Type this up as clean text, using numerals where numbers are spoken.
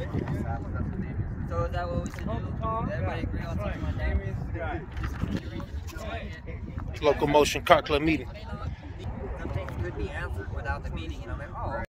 So is that what we should do? Everybody agree on something like that? Local Motion Car Club meeting. Some things could be answered without the meeting, you know, like, oh.